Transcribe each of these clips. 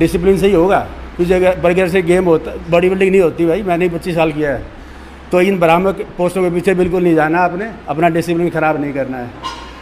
Discipline से ही होगा। कुछ बर्गर से गेम होता, बॉडी बिल्डिंग नहीं होती भाई। मैंने 25 साल किया है। तो इन भ्रामक पोस्टों के पीछे बिल्कुल नहीं जाना आपने, अपना डिसिप्लिन ख़राब नहीं करना है।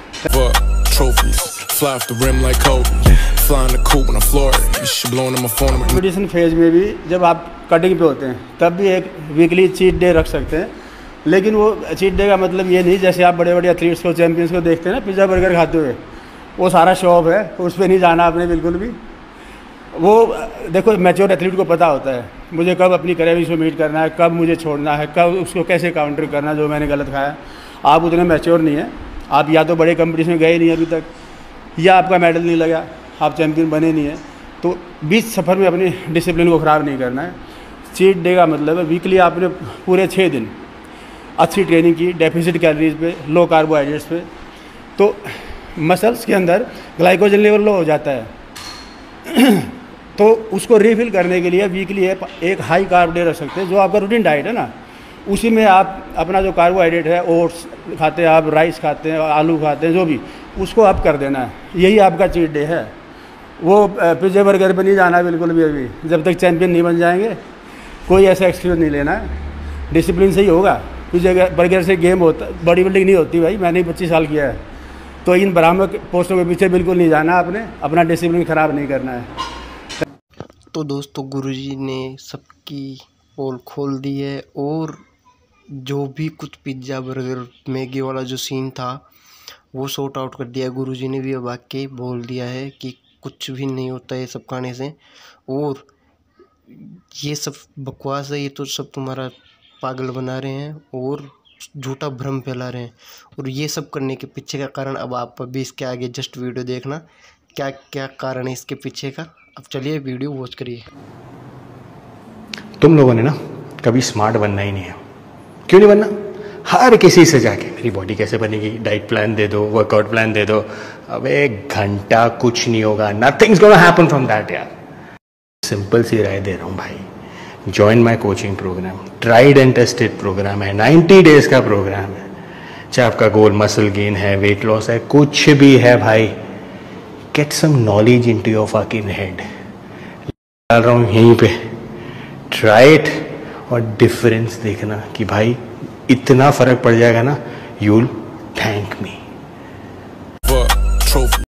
कंपटीशन फेज में भी जब आप कटिंग पे होते हैं तब भी एक वीकली चीट डे रख सकते हैं, लेकिन वो चीट डे का मतलब ये नहीं जैसे आप बड़े बड़े एथलीट्स को, चैंपियंस को देखते हैं ना पिज़्ज़ा बर्गर खाते हुए, वो सारा शो ऑफ है, उस पर नहीं जाना आपने बिल्कुल भी। वो देखो मैच्योर एथलीट को पता होता है मुझे कब अपनी क्रेविंग्स को मीट करना है, कब मुझे छोड़ना है, कब उसको कैसे काउंटर करना जो मैंने गलत खाया। आप उतने मैच्योर नहीं हैं, आप या तो बड़े कंपटीशन में गए नहीं अभी तक, या आपका मेडल नहीं लगा, आप चैम्पियन बने नहीं हैं। तो बीच सफ़र में अपनी डिसिप्लिन को ख़राब नहीं करना है। चीट डे का मतलब है वीकली आपने पूरे 6 दिन अच्छी ट्रेनिंग की, डेफिसिट कैलोरीज पे, लो कार्बोहाइड्रेट्स पे, तो मसल्स के अंदर ग्लाइकोजन लेवल लो हो जाता है। तो उसको रिफिल करने के लिए वीकली एक हाई कार्ब डे रख सकते हैं, जो आपका रूटीन डाइट है ना, उसी में आप अपना जो कार्बोहाइड्रेट है, ओट्स खाते हैं आप, राइस खाते हैं, आलू खाते हैं, जो भी, उसको आप कर देना है। यही आपका चीट डे है। वो पिज़्ज़ा बर्गर पे नहीं जाना बिल्कुल भी अभी, जब तक चैंपियन नहीं बन जाएंगे। कोई ऐसा एक्सक्यूज़ नहीं लेना है, डिसिप्लिन से ही होगा। पिज़्ज़ा बर्गर से गेम होता, बॉडी बिल्डिंग नहीं होती भाई। मैंने 25 साल किया है। तो इन भ्रामक पोस्टों के पीछे बिल्कुल नहीं जाना आपने, अपना डिसिप्लिन ख़राब नहीं करना है। तो दोस्तों गुरुजी ने सबकी पोल खोल दी है, और जो भी कुछ पिज़्ज़ा बर्गर मैगी वाला जो सीन था वो सॉर्ट आउट कर दिया। गुरुजी ने भी अब आके बोल दिया है कि कुछ भी नहीं होता है सब खाने से, और ये सब बकवास है, ये तो सब तुम्हारा पागल बना रहे हैं और झूठा भ्रम फैला रहे हैं। और ये सब करने के पीछे का कारण अब आप अभी इसके आगे जस्ट वीडियो देखना क्या क्या कारण है इसके पीछे का। अब चलिए वीडियो वॉच करिए। तुम लोगों ने ना कभी स्मार्ट बनना ही नहीं है। क्यों नहीं बनना? हर किसी से जाके मेरी बॉडी कैसे बनेगी, डाइट प्लान दे दो, वर्कआउट प्लान दे दो। अब 1 घंटा कुछ नहीं होगा, nothing's gonna happen from that यार। सिंपल सी राय दे रहा हूँ भाई, join my coaching programme, tried and tested programme है, 90 डेज का प्रोग्राम है। चाहे आपका गोल मसल गेन है, वेट लॉस है, कुछ भी है भाई, get some knowledge into your fucking head. डाल रहा हूँ यहीं पे, ट्राई इट और डिफरेंस देखना कि भाई इतना फर्क पड़ जाएगा ना, यू विल थैंक मी।